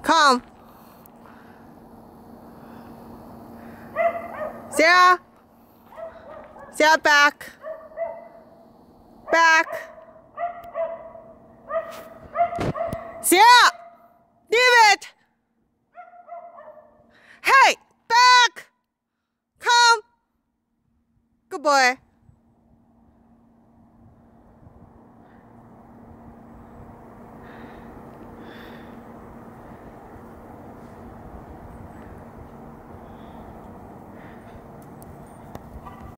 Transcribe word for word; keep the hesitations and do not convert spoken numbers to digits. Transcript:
Come. Sarah. Sarah, back. Back. Sarah! Leave it! Hey! Back! Come! Good boy.